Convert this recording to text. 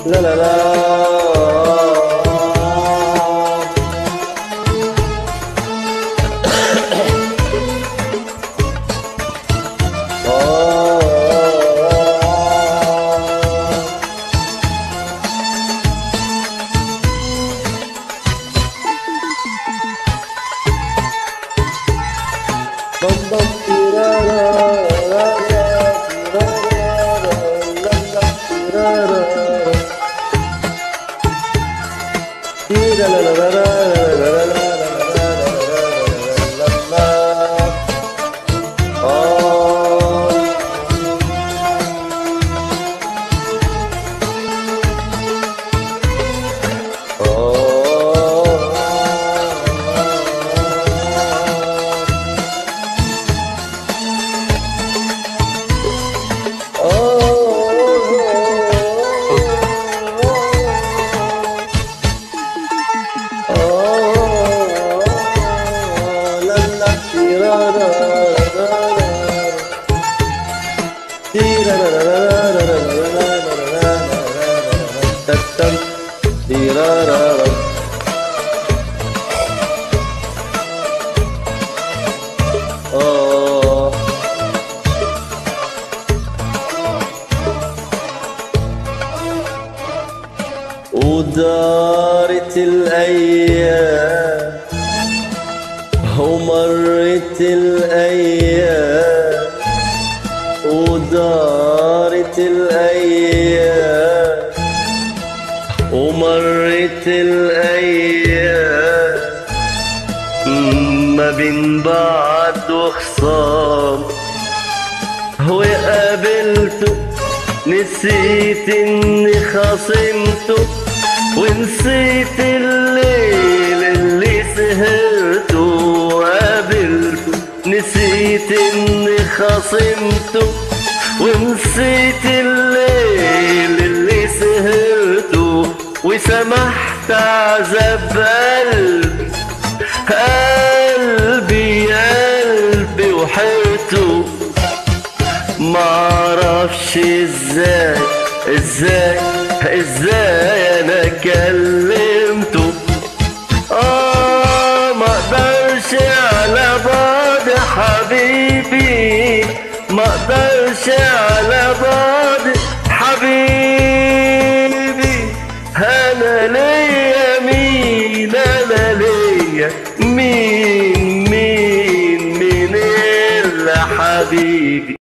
لا لا لا. ودارت الأيام ومرت الأيام، ودارت الأيام ومرت الأيام، ما بين بعض وخصام وقابلته نسيت اني خاصمته، ونسيت الليل اللي سهرته وقابلته، نسيت اني خاصمته ونسيت الليل اللي سهرته، وسمحت عذاب قلبي قلبي وحيرته، معرفش ازاي انا كلمته. مقدرش على بعض حبيبي، مقدرش على بعض حبيبي، انا ليه